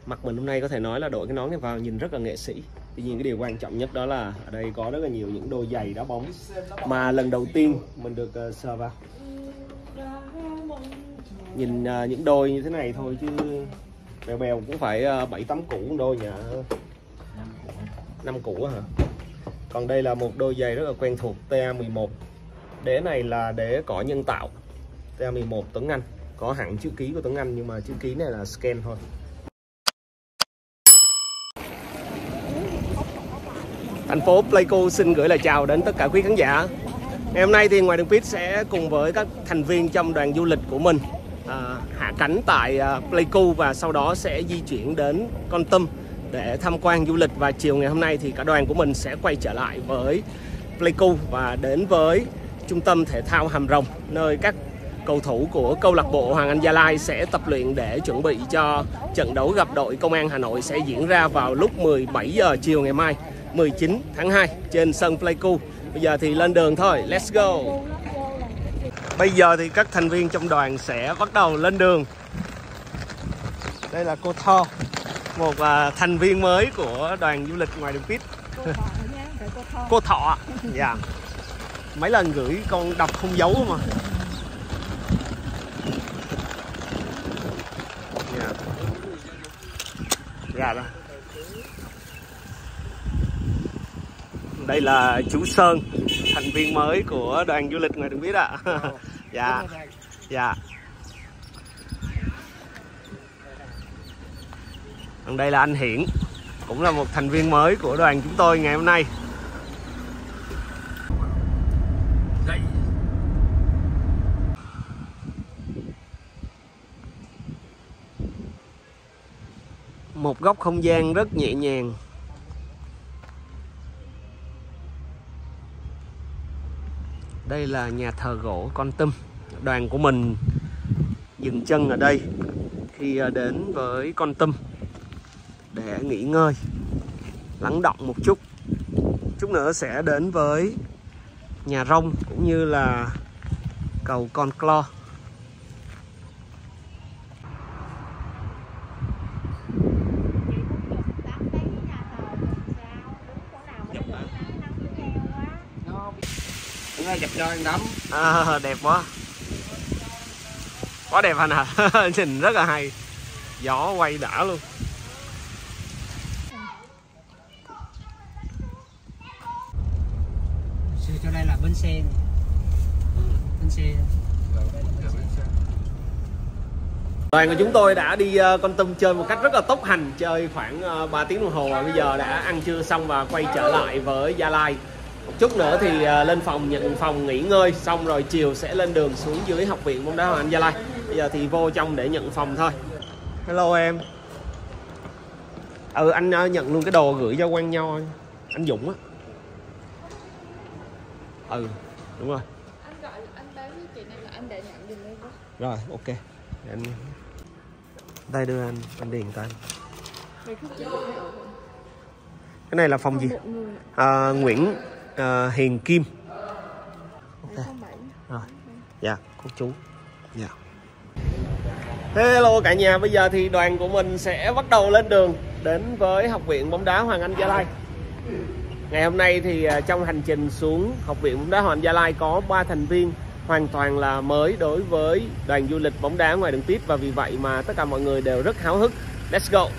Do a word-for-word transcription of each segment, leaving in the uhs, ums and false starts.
Mặt mình hôm nay có thể nói là đội cái nón này vào nhìn rất là nghệ sĩ. Tuy nhiên cái điều quan trọng nhất đó là ở đây có rất là nhiều những đôi giày đá bóng mà lần đầu tiên mình được uh, sờ vào. Nhìn uh, những đôi như thế này thôi chứ bèo bèo cũng phải uh, bảy tám củ đôi nhỉ. Năm củ hả? Còn đây là một đôi giày rất là quen thuộc, T A mười một. Đế này là đế cỏ nhân tạo T A mười một Tuấn Anh. Có hẳn chữ ký của Tuấn Anh nhưng mà chữ ký này là scan thôi. Thành phố Pleiku xin gửi lời chào đến tất cả quý khán giả. Ngày hôm nay thì Ngoài Đường Pit sẽ cùng với các thành viên trong đoàn du lịch của mình à, hạ cánh tại à, Pleiku và sau đó sẽ di chuyển đến Kon Tum để tham quan du lịch. Và chiều ngày hôm nay thì cả đoàn của mình sẽ quay trở lại với Pleiku và đến với trung tâm thể thao Hàm Rồng, nơi các cầu thủ của câu lạc bộ Hoàng Anh Gia Lai sẽ tập luyện để chuẩn bị cho trận đấu gặp đội Công an Hà Nội sẽ diễn ra vào lúc mười bảy giờ chiều ngày mai mười chín tháng hai trên sân Pleiku. Bây giờ thì lên đường thôi, let's go. Bây giờ thì các thành viên trong đoàn sẽ bắt đầu lên đường. Đây là cô Tho, một uh, thành viên mới của đoàn du lịch Ngoài Đường Pit. Cô Thọ. Dạ. Yeah. Mấy lần gửi con đọc không dấu mà. Dạ. Yeah. Dạ đó. Đây là chú Sơn, thành viên mới của đoàn du lịch Ngoài Đường Pit ạ. À. Dạ. Dạ. Còn đây là anh Hiển, cũng là một thành viên mới của đoàn chúng tôi ngày hôm nay. Một góc không gian rất nhẹ nhàng. Đây là nhà thờ gỗ Kon Tum. Đoàn của mình dừng chân ở đây khi đến với Kon Tum để nghỉ ngơi, lắng đọng một chút. Chút nữa sẽ đến với nhà rông cũng như là cầu Con Clo. Dập cho anh đắm. À, đẹp quá. Quá đẹp anh à. Nhìn rất là hay. Gió quay đã luôn. Cho đây là bến xe. Bến xe. Đoàn của chúng tôi đã đi uh, Kon Tum chơi một cách rất là tốc hành, chơi khoảng uh, ba tiếng đồng hồ và bây giờ đã ăn trưa xong và quay trở lại với Gia Lai. Một chút nữa thì uh, lên phòng nhận phòng nghỉ ngơi, xong rồi chiều sẽ lên đường xuống dưới học viện bóng đá Hoàng Anh Gia Lai. Bây giờ thì vô trong để nhận phòng thôi. Hello em. Ừ, anh uh, nhận luôn cái đồ gửi cho quen nhau anh, anh Dũng á. Ừ, đúng rồi. Anh gọi anh báo với chị này là anh đã nhận giùm em đó. Rồi, ok. Để anh... Đây đưa anh, anh điền tay. Cái này là phòng gì? À, Nguyễn uh, Hiền Kim. Ok. Rồi. Dạ, cô chú. Dạ. Hello cả nhà, bây giờ thì đoàn của mình sẽ bắt đầu lên đường đến với học viện bóng đá Hoàng Anh Gia Lai. Ngày hôm nay thì trong hành trình xuống học viện bóng đá Hoàng Anh Gia Lai có ba thành viên hoàn toàn là mới đối với đoàn du lịch bóng đá Ngoài Đường Pit và vì vậy mà tất cả mọi người đều rất háo hức. Let's go.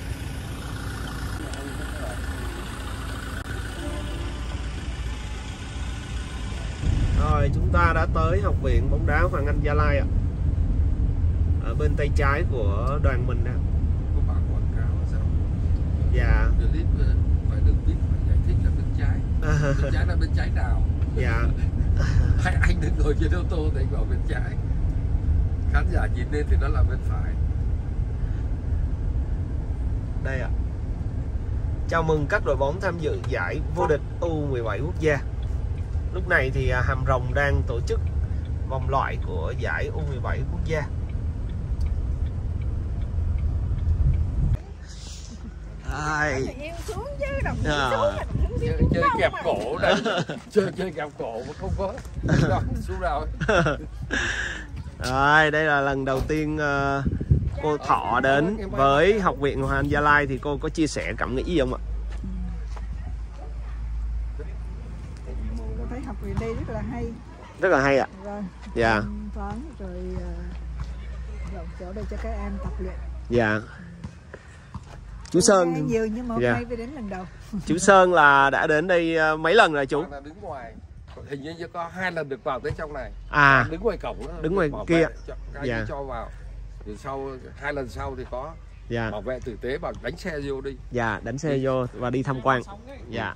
Rồi chúng ta đã tới học viện bóng đá Hoàng Anh Gia Lai ạ. Ở bên tay trái của đoàn mình nè. Có bảng quảng cáo sao? Dạ. Clip Ngoài Đường Pit phải giải thích là bên trái. Bên trái là bên trái nào? Dạ. Hay anh đừng ngồi trên ô tô thì anh bảo bên trái. Khán giả nhìn lên thì nó là bên phải. Đây ạ. Chào mừng các đội bóng tham dự giải vô địch U mười bảy quốc gia. Lúc này thì Hàm Rồng đang tổ chức vòng loại của giải U mười bảy quốc gia. Ai à. Chơi, chơi kẹp cổ đấy. Chơi chơi kẹp cổ mà không có xuống đâu. Rồi, đây là lần đầu tiên uh, cô Thọ đến với Học viện Hoàng Anh Gia Lai thì cô có chia sẻ cảm nghĩ gì không ạ? Tôi thấy học viện đây rất là hay. Rất là hay ạ. Vâng. Dạ. Toán rồi rộng chỗ đây cho các em tập luyện. Dạ. Chú Sơn thì... nhiều nhưng mà hôm dạ. nay mới đến lần đầu. Chú Sơn là đã đến đây mấy lần rồi chú? Là đứng ngoài, hình như có hai lần được vào tới trong này. À. Đứng ngoài cổng đó, đứng ngoài bảo kia. Cho, dạ. cho vào. Rồi sau hai lần sau thì có dạ. bảo vệ tử tế bảo đánh xe vô đi. Dạ, đánh xe đi. Vô và đi tham quan. Dạ.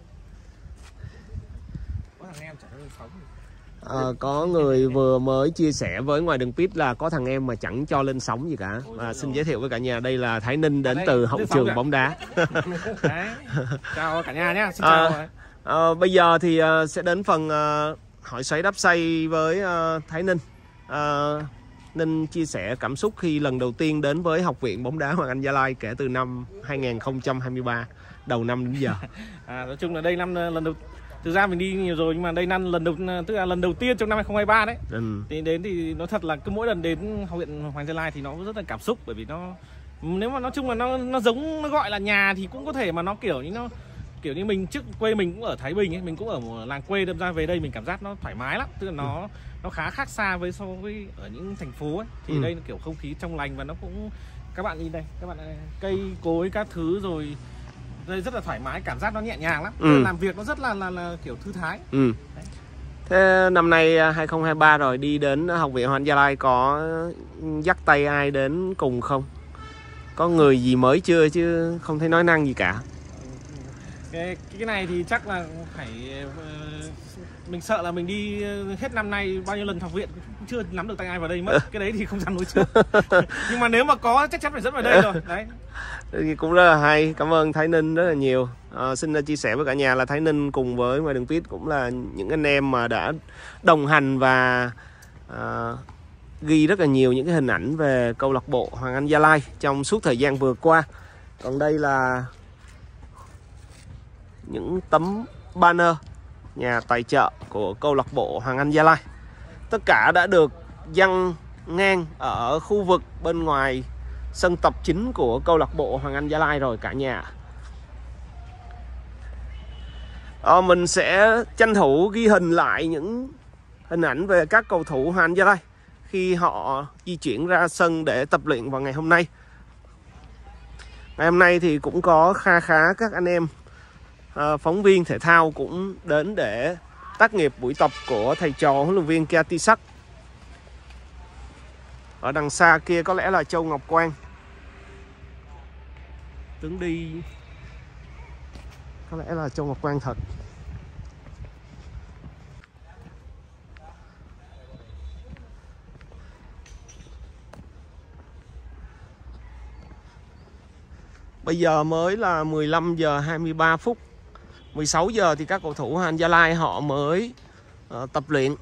À, có người vừa mới chia sẻ với Ngoài Đường Pit là có thằng em mà chẳng cho lên sóng gì cả. Và xin giới thiệu với cả nhà, đây là Thái Ninh đến từ hậu trường bóng đá. Đấy. Chào cả nhà nhé. Xin chào. À, à, bây giờ thì uh, sẽ đến phần uh, hỏi xoáy đáp xoay với uh, Thái Ninh. Uh, Ninh chia sẻ cảm xúc khi lần đầu tiên đến với Học viện bóng đá Hoàng Anh Gia Lai kể từ năm hai nghìn không trăm hai mươi ba, đầu năm đến giờ. À, nói chung là đây năm lần đầu, thực ra mình đi nhiều rồi nhưng mà đây năm lần đầu, tức là lần đầu tiên trong năm hai nghìn không trăm hai mươi ba đấy. Ừ. Thì đến thì nói thật là cứ mỗi lần đến Học viện Hoàng Anh Gia Lai thì nó rất là cảm xúc, bởi vì nó nếu mà nói chung là nó nó giống, nó gọi là nhà thì cũng có thể, mà nó kiểu như nó kiểu như mình trước quê mình cũng ở Thái Bình ấy, mình cũng ở một làng quê, đâm ra về đây mình cảm giác nó thoải mái lắm, tức là nó nó khá khác xa với so với ở những thành phố ấy. Thì ừ. đây là kiểu không khí trong lành và nó cũng, các bạn nhìn đây, các bạn này, cây cối các thứ rồi đây rất là thoải mái, cảm giác nó nhẹ nhàng lắm. Ừ. Làm việc nó rất là là, là kiểu thư thái. Ừ. Thế năm nay hai nghìn không trăm hai mươi ba rồi, đi đến Học viện Hoàng Anh Gia Lai có dắt tay ai đến cùng không? Có người gì mới chưa chứ không thấy nói năng gì cả. Cái, cái này thì chắc là phải mình sợ là mình đi hết năm nay bao nhiêu lần học viện cũng chưa nắm được tay ai vào đây mất. Cái đấy thì không dám nói trước. Nhưng mà nếu mà có chắc chắn phải dẫn vào đây rồi. Đấy. Thì cũng rất là hay. Cảm ơn Thái Ninh rất là nhiều. À, xin chia sẻ với cả nhà là Thái Ninh cùng với Ngoài Đường Pit cũng là những anh em mà đã đồng hành và à, ghi rất là nhiều những cái hình ảnh về câu lạc bộ Hoàng Anh Gia Lai trong suốt thời gian vừa qua. Còn đây là những tấm banner nhà tài trợ của câu lạc bộ Hoàng Anh Gia Lai. Tất cả đã được giăng ngang ở khu vực bên ngoài sân tập chính của câu lạc bộ Hoàng Anh Gia Lai rồi cả nhà. À, mình sẽ tranh thủ ghi hình lại những hình ảnh về các cầu thủ Hoàng Anh Gia Lai khi họ di chuyển ra sân để tập luyện vào ngày hôm nay. Ngày hôm nay thì cũng có kha khá các anh em à, phóng viên thể thao cũng đến để tác nghiệp buổi tập của thầy trò huấn luyện viên Kia Tisak. Ở đằng xa kia có lẽ là Châu Ngọc Quang. Tướng đi có lẽ là Châu Ngọc Quang thật. Bây giờ mới là mười lăm giờ hai mươi ba phút. mười sáu giờ thì các cầu thủ Hoàng Anh Gia Lai họ mới uh, tập luyện.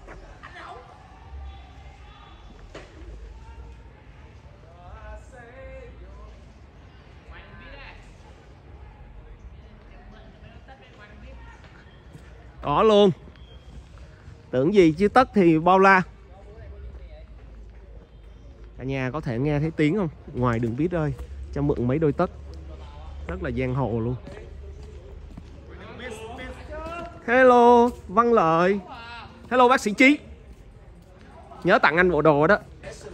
Có luôn. Tưởng gì chứ tất thì bao la. Cả nhà có thể nghe thấy tiếng không? Ngoài Đường Pit ơi, cho mượn mấy đôi tất. Rất là giang hồ luôn. Hello, Văn Lợi. Hello bác sĩ Chí. Nhớ tặng anh bộ đồ đó.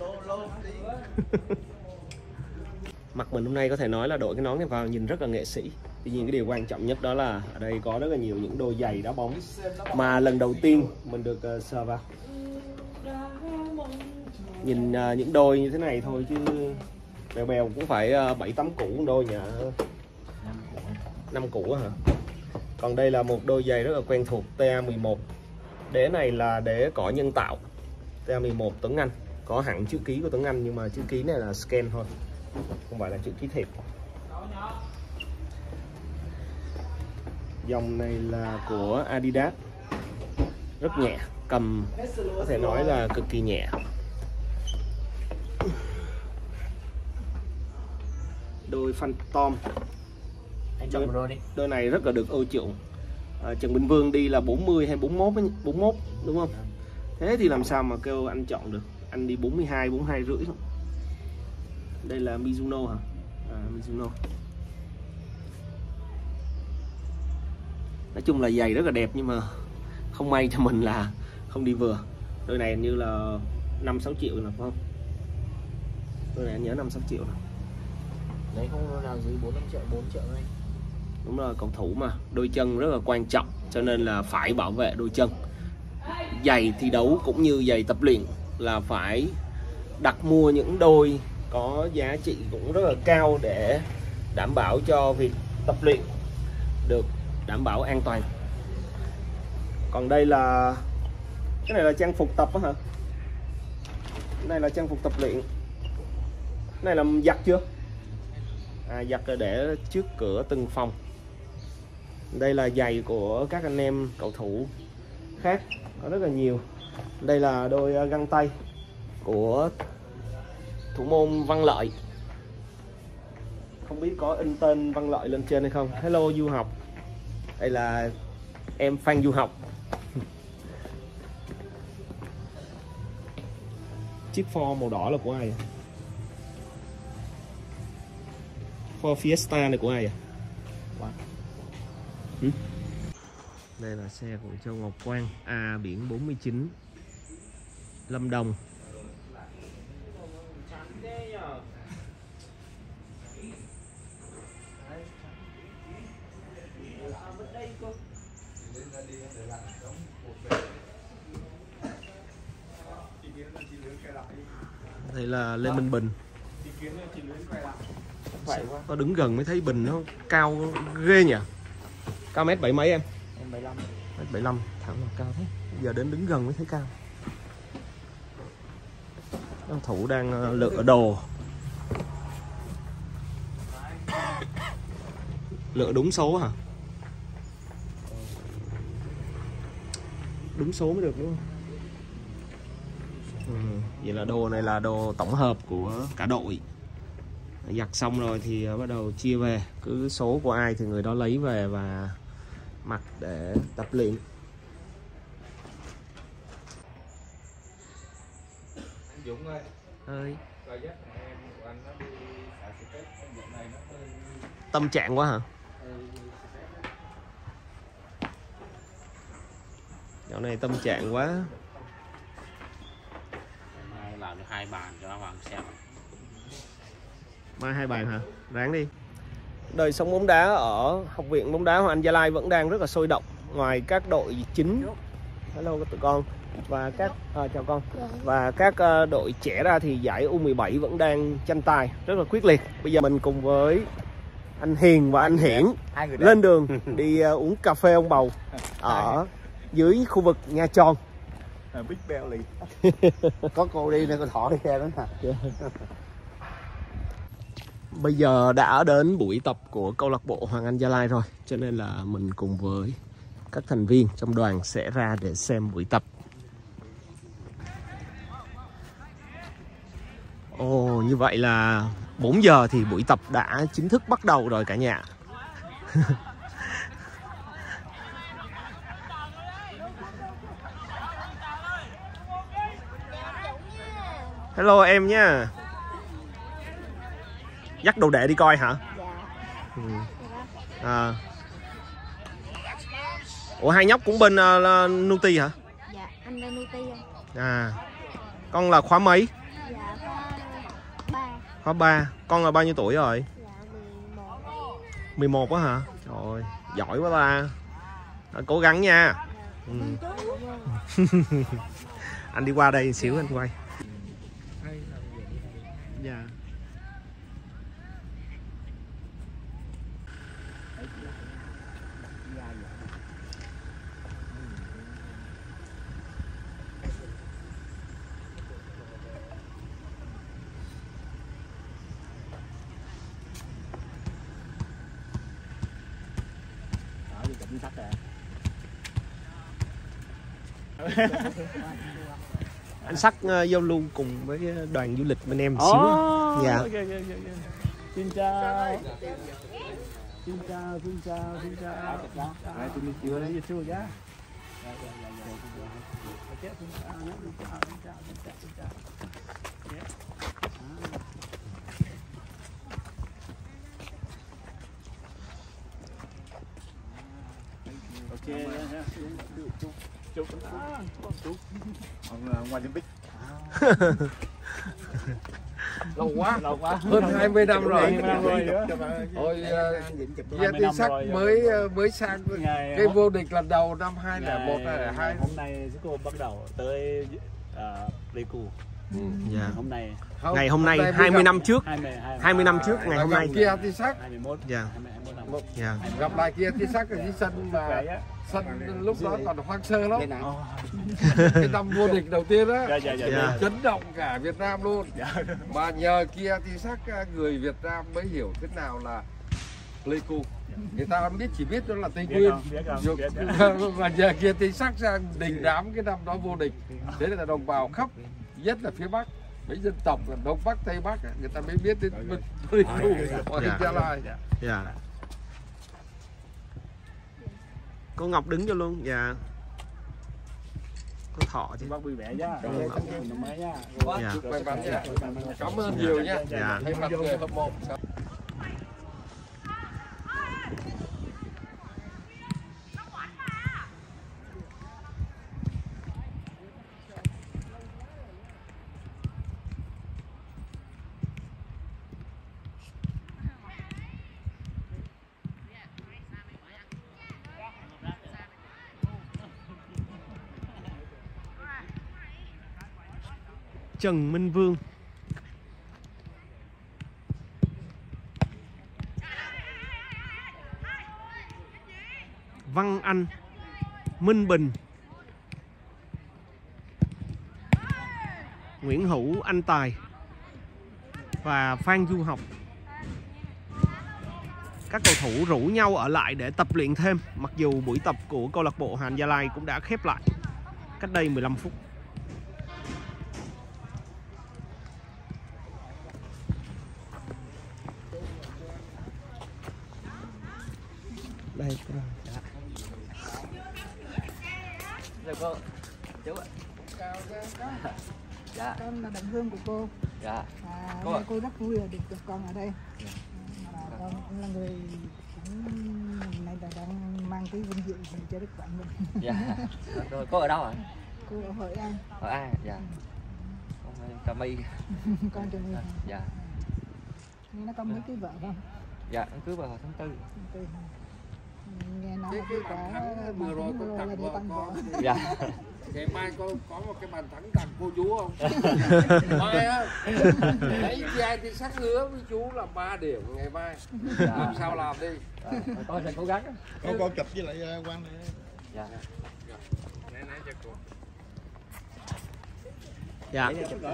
Mặt mình hôm nay có thể nói là đội cái nón này vào nhìn rất là nghệ sĩ. Tuy nhiên cái điều quan trọng nhất đó là ở đây có rất là nhiều những đôi giày đá bóng mà lần đầu tiên mình được uh, sờ vào. Nhìn uh, những đôi như thế này thôi chứ bèo bèo cũng phải uh, bảy tám củ đôi nhỉ. năm củ hả? Còn đây là một đôi giày rất là quen thuộc, T A mười một. Đế này là đế cỏ nhân tạo T A mười một Tuấn Anh. Có hẳn chữ ký của Tuấn Anh nhưng mà chữ ký này là scan thôi, không phải là chữ ký thiệt. Dòng này là của Adidas. Rất nhẹ, cầm có thể nói là cực kỳ nhẹ. Đôi Phantom. Đôi, đôi này rất là được ưa chuộng. à, Trần Bình Vương đi là bốn mươi hay bốn mươi mốt, bốn mươi mốt đúng không? Thế thì làm sao mà kêu anh chọn được. Anh đi bốn mươi hai, bốn mươi hai rưỡi. Đây là Mizuno hả? À, Mizuno. Nói chung là giày rất là đẹp nhưng mà không may cho mình là không đi vừa. Đôi này như là năm sáu triệu là phải không? Đôi này anh nhớ năm sáu triệu rồi. Đấy không nào dưới bốn năm triệu, bốn triệu thôi. Đúng rồi, cầu thủ mà, đôi chân rất là quan trọng cho nên là phải bảo vệ đôi chân. Giày thi đấu cũng như giày tập luyện là phải đặt mua những đôi có giá trị cũng rất là cao để đảm bảo cho việc tập luyện được đảm bảo an toàn. Còn đây là cái này là trang phục tập á hả? Cái này là trang phục tập luyện. Cái này là giặt chưa? À, giặt để trước cửa từng phòng. Đây là giày của các anh em cầu thủ khác, có rất là nhiều. Đây là đôi găng tay của thủ môn Văn Lợi. Không biết có in tên Văn Lợi lên trên hay không. Hello Du Học. Đây là em Phan Du Học. Chiếc Ford màu đỏ là của ai vậy? Ford Fiesta này của ai vậy? Wow. Ừ? Đây là xe của Châu Ngọc Quang, A biển bốn mươi chín, Lâm Đồng. Đây là Lê Minh Bình. Phải quá. Có đứng gần mới thấy Bình nó cao ghê nhỉ. Cao mét bảy mấy em? Em bảy lăm. Mét bảy lăm, thẳng là cao thế. Giờ đến đứng gần mới thấy cao. Cầu thủ đang lựa đồ. Lựa đúng số hả? Đúng số mới được đúng không? Ừ, vậy là đồ này là đồ tổng hợp của cả đội. Giặt xong rồi thì bắt đầu chia về, cứ số của ai thì người đó lấy về và mặc để tập luyện. Anh Dũng ơi, ơi coi dắt em của anh nó đi xả stress, cái việc này nó hơi tâm trạng quá hả? Dạo này tâm trạng quá. Làm được hai bàn cho Hoàng xem. Mai hai bàn hả? Ráng đi. Đời sống bóng đá ở Học viện bóng đá Hoàng Anh Gia Lai vẫn đang rất là sôi động. Ngoài các đội chính, hello tụi con, và các à, chào con, và các uh, đội trẻ ra thì giải U mười bảy vẫn đang tranh tài rất là quyết liệt. Bây giờ mình cùng với anh Hiền và anh Hiển lên đường đi uh, uống cà phê ông bầu ở dưới khu vực Nha Tròn. Big Belly. Có cô đi nên cô thỏ đi theo đó hả? Bây giờ đã đến buổi tập của câu lạc bộ Hoàng Anh Gia Lai rồi, cho nên là mình cùng với các thành viên trong đoàn sẽ ra để xem buổi tập. Ồ, như vậy là bốn giờ thì buổi tập đã chính thức bắt đầu rồi cả nhà. Hello em nha. Dắt đồ đệ đi coi hả? Dạ. Ừ. À. Ủa hai nhóc cũng bên uh, Nuti hả? Dạ, anh lên Nuti không? À. Con là khóa mấy? Dạ, khóa ba. Khóa ba. Con là bao nhiêu tuổi rồi? Dạ, mười một. mười một á hả? Trời ơi, giỏi quá ta. À, cố gắng nha. Ừ. Anh đi qua đây xíu anh quay. Dạ. Anh Sắc uh, giao lưu cùng với đoàn du lịch bên em xíu. Oh, dạ. Okay, okay, okay. Xin chào. Xin chào, xin chào, xin chào. Nice to meet you. You too, yeah. Okay, xin chào, xin chào, xin chào, xin chào, xin chào. Yeah. Ngoài Olympic. Lâu quá, Lâu quá. hơn hai mươi năm rồi. hai mươi năm rồi. Hồi Gia Ti Sắc mới mới sang cái vô địch lần đầu năm hai không không một hai không không hai. Hôm nay cô bắt đầu tới uh, Pleiku. Dạ. Hôm nay Không, Ngày hôm nay hai mươi năm trước. hai mươi năm trước ngày hôm nay. Gia Ti Sắc. hai mươi mốt. Dạ. Dạ. Gặp lại Gia Ti Sắc ở cái sân mà sân lúc đó còn hoang sơ lắm. Cái năm vô địch đầu tiên đó, Dạ, dạ, dạ, dạ. chấn động cả Việt Nam luôn. Mà nhờ Gia Ti Sắc người Việt Nam mới hiểu thế nào là Pleiku. Người ta biết chỉ biết đó là Tây Nguyên. Và nhờ Gia Ti Sắc sang đình đám cái năm đó vô địch. Thế là đồng bào khắp, nhất là phía Bắc, mấy dân tộc là Đông Bắc, Tây Bắc, người ta mới biết đến Pleiku ở Dạ. Gia Lai. Dạ. Cô Ngọc đứng cho luôn. Dạ. Có thọ chứ. Bác vui vẻ nhá. Năm mới nhá. Dạ. Chúc may mắn nha. Cảm ơn nhiều nha. Dạ. Thay mặt người hâm mộ. Trần Minh Vương. Văn Anh, Minh Bình, Nguyễn Hữu, Anh Tài và Phan Du Học. Các cầu thủ rủ nhau ở lại để tập luyện thêm, mặc dù buổi tập của câu lạc bộ Hà Anh Gia Lai cũng đã khép lại cách đây mười lăm phút. Đây, dạ. Dạ cô, chú ạ. Dạ. Con là đồng hương của cô. Dạ. À, Cô ạ. cô rất vui là được gặp con ở đây. Mà con cũng là người cũng này là đang mang cái vinh dự về cho đất bạn mình. Dạ. Rồi cô ở đâu ạ? Cô ở Hội An. Ở An. Dạ. Con ở Cà My. Con cho mình. Dạ. Nó có mấy cái vợ không? Dạ, em cưới vào hồi tháng tư. Tư. Nghe nói Cái- là cái có bàn vừa rồi con tặng là đi vợ tăng con. vợ. Dạ. Ngày mai có có một cái bàn thắng tặng cô chú không? Mai á. Đấy Gia Ti Sắc hứa với chú là ba điểm ngày mai. Dạ. Làm sao làm đi. Dạ. Con sẽ cố gắng. Con con chụp với lại Quang này. Dạ. Nãy nãy cho cô. Dạ.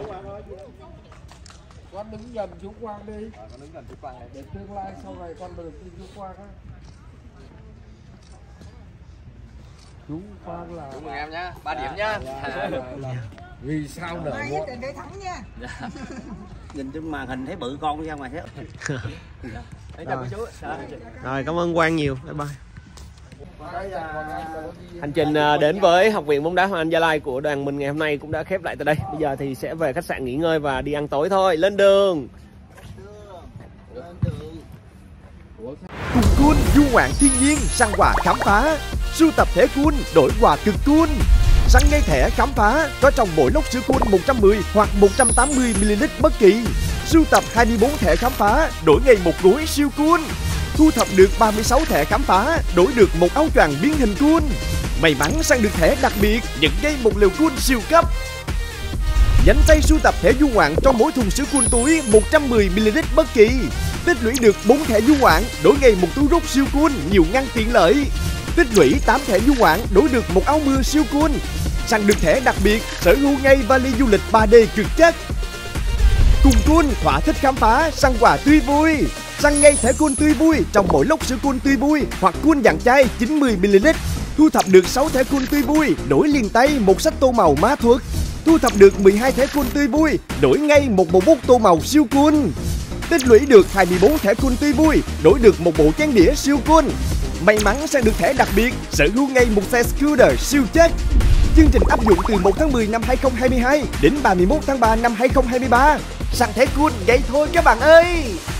Con đứng gần chú Quang đi. Ờ, con đứng gần chú Quang này. Để tương lai sau này con được tin chú Quang á. Chú Quang là Chúc mừng em nhá. ba điểm nhá. là, là, là vì sao nở Mai muộn. nhất định để thắng nha. Dạ. Nhìn trên màn hình thấy bự con ra ngoài thế. Đấy, chào cô chú. Dạ. Rồi, cảm ơn Quang nhiều. Bye bye. Cái là còn anh là có gì- Hành trình à, đến với Học viện bóng đá Hoàng Anh Gia Lai của đoàn mình ngày hôm nay cũng đã khép lại tại đây. Bây giờ thì sẽ về khách sạn nghỉ ngơi và đi ăn tối thôi. Lên đường. Cùng Cool du ngoạn thiên nhiên, săn quà khám phá. Sưu tập thẻ Cool, đổi quà cực cool. Săn ngay thẻ khám phá có trong mỗi lốc sữa Cool một trăm mười hoặc một trăm tám mươi mi li lít bất kỳ. Sưu tập hai mươi bốn thẻ khám phá, đổi ngay một gối siêu cool. Thu thập được ba mươi sáu thẻ khám phá, đổi được một áo choàng biến hình cool. May mắn săn được thẻ đặc biệt, nhận ngay một liều cool siêu cấp. Nhanh tay sưu tập thẻ du ngoạn trong mỗi thùng sữa Cool túi một trăm mười mi li lít bất kỳ. Tích lũy được bốn thẻ du ngoạn, đổi ngay một túi rút siêu cool, nhiều ngăn tiện lợi. Tích lũy tám thẻ du ngoạn, đổi được một áo mưa siêu cool. Săn được thẻ đặc biệt, sở hữu ngay vali du lịch ba D cực chất. Cùng Cool thỏa thích khám phá, săn quà tươi vui. Săn ngay thẻ Cool tươi vui trong mỗi lốc sữa Cool tươi vui hoặc Cool dạng chai chín mươi mi li lít. Thu thập được sáu thẻ Cool tươi vui, đổi liền tay một sách tô màu má thuật. Thu thập được mười hai thẻ Cool tươi vui, đổi ngay một bộ bút tô màu siêu cool. Tích lũy được hai mươi bốn thẻ Cool tươi vui, đổi được một bộ chén đĩa siêu cool. May mắn săn được thẻ đặc biệt, sở hữu ngay một xe scooter siêu chất. Chương trình áp dụng từ một tháng mười năm hai không hai hai đến ba mươi mốt tháng ba năm hai không hai ba. Săn thẻ Cool vậy thôi các bạn ơi.